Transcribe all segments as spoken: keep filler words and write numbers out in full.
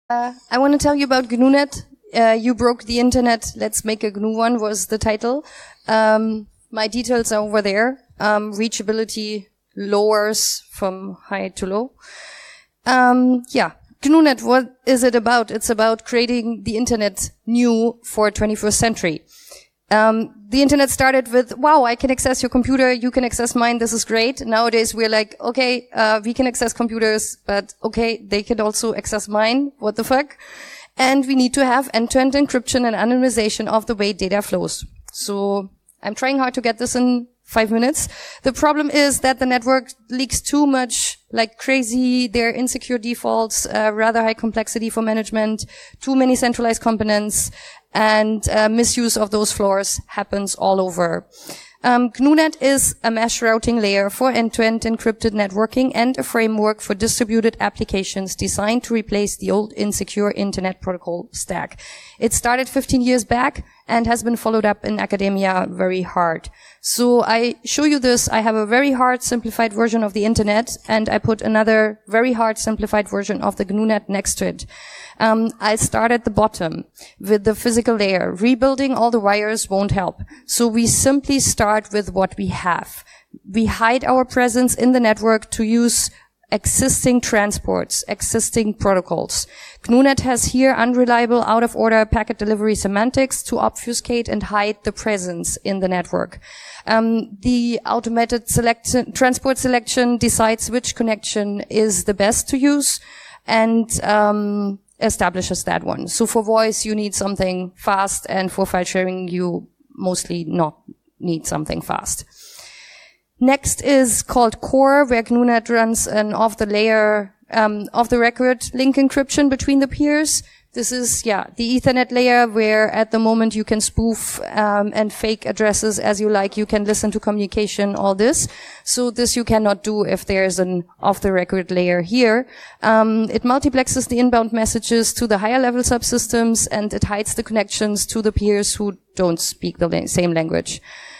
Uh, I want to tell you about G N U Net. Uh, you broke the internet, let's make a G N U one was the title. Um, my details are over there. Um, reachability lowers from high to low. Um, yeah. G N U Net, what is it about? It's about creating the internet new for twenty-first century. Um, the internet started with, wow, I can access your computer, you can access mine, this is great. Nowadays we're like, okay, uh, we can access computers, but okay, they can also access mine, what the fuck? And we need to have end-to-end encryption and anonymization of the way data flows. So I'm trying hard to get this in five minutes. The problem is that the network leaks too much, like crazy. There are insecure defaults, uh, rather high complexity for management, too many centralized components, and uh, misuse of those floors happens all over. Um, G N U Net is a mesh routing layer for end-to-end encrypted networking and a framework for distributed applications designed to replace the old insecure internet protocol stack. It started fifteen years back and has been followed up in academia very hard. So I show you this. I have a very hard simplified version of the internet, and I put another very hard simplified version of the G N U Net next to it. Um, I start at the bottom with the physical layer. Rebuilding all the wires won't help. So we simply start with what we have. We hide our presence in the network to use existing transports, existing protocols. G N U Net has here unreliable, out-of-order packet delivery semantics to obfuscate and hide the presence in the network. Um, the automated selection, transport selection decides which connection is the best to use, and um, establishes that one. So for voice, you need something fast, and for file sharing, you mostly not need something fast. Next is called Core, where G N U Net runs an off-the-layer, um, off-the-record link encryption between the peers. This is, yeah, the Ethernet layer, where at the moment you can spoof um, and fake addresses as you like. You can listen to communication, all this. So this you cannot do if there's an off-the-record layer here. Um, it multiplexes the inbound messages to the higher-level subsystems, and it hides the connections to the peers who don't speak the la- same language.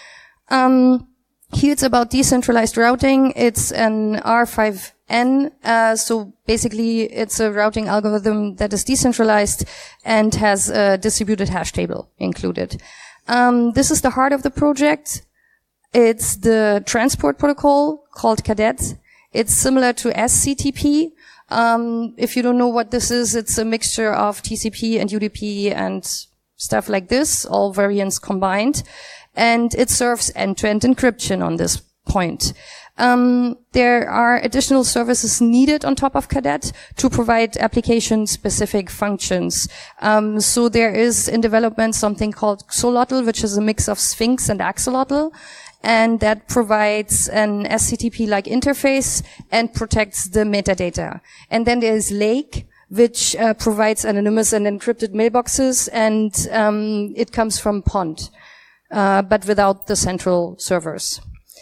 Um, here it's about decentralized routing. It's an R five N, uh, so basically it's a routing algorithm that is decentralized and has a distributed hash table included. Um, this is the heart of the project. It's the transport protocol called Cadet. It's similar to S C T P. Um, if you don't know what this is, it's a mixture of T C P and U D P and stuff like this, all variants combined. And it serves end-to-end encryption on this point. Um, there are additional services needed on top of Cadet to provide application-specific functions. Um, so there is in development something called Xolotl, which is a mix of Sphinx and Axolotl, and that provides an S C T P-like interface and protects the metadata. And then there is Lake, which uh, provides anonymous and encrypted mailboxes, and um, it comes from Pond, uh, but without the central servers.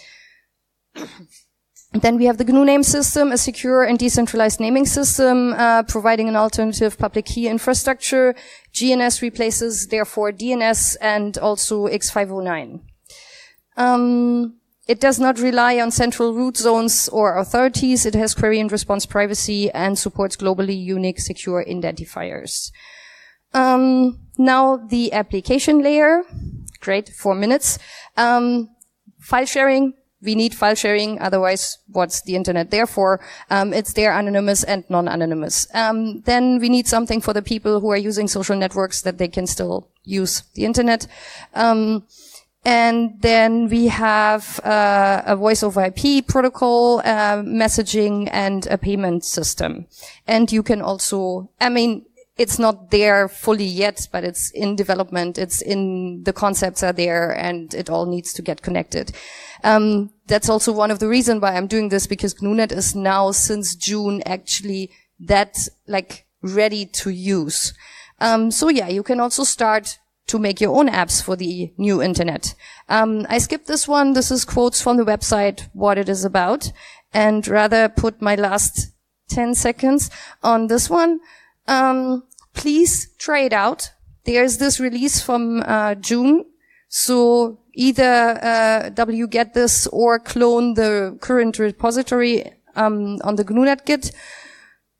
Then we have the G N U name system, a secure and decentralized naming system, uh, providing an alternative public key infrastructure. G N S replaces, therefore, D N S and also X five oh nine. Um, it does not rely on central root zones or authorities. It has query and response privacy and supports globally unique secure identifiers. Um, now the application layer. Great, four minutes. Um, file sharing. We need file sharing, otherwise what's the internet there for? Um, it's there anonymous and non-anonymous. Um, then we need something for the people who are using social networks that they can still use the internet. Um, and then we have uh, a voice over I P protocol, uh, messaging, and a payment system. And you can also, I mean, it's not there fully yet, but it's in development. It's in, the concepts are there, and it all needs to get connected. Um, that's also one of the reasons why I'm doing this, because G N U Net is now, since June, actually that, like, ready to use. Um, so yeah, you can also start to make your own apps for the new internet. Um, I skipped this one. This is quotes from the website, what it is about, and rather put my last ten seconds on this one. Um, please try it out. There's this release from uh, June. So either uh, wget this or clone the current repository um, on the G N U Net Git.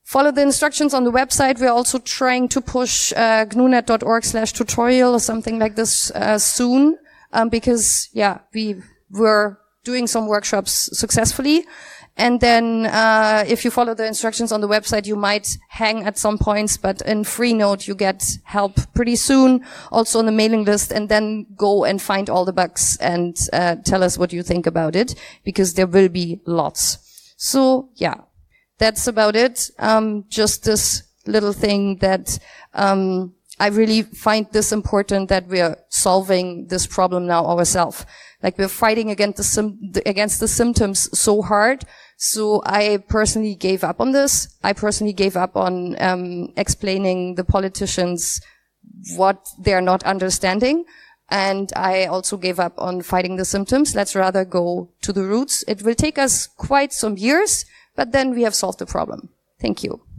Follow the instructions on the website. We're also trying to push uh, gnunet.org slash tutorial or something like this uh, soon, um, because, yeah, we were doing some workshops successfully. And then uh if you follow the instructions on the website, you might hang at some points, but in Freenode, you get help pretty soon, also on the mailing list, and then go and find all the bugs and uh tell us what you think about it, because there will be lots. So, yeah. That's about it. Um, just this little thing that, um, I really find this important, that we are solving this problem now ourselves. Like, we're fighting against the, sim- against the symptoms so hard. So I personally gave up on this. I personally gave up on, um, explaining the politicians what they're not understanding. And I also gave up on fighting the symptoms. Let's rather go to the roots. It will take us quite some years, but then we have solved the problem. Thank you.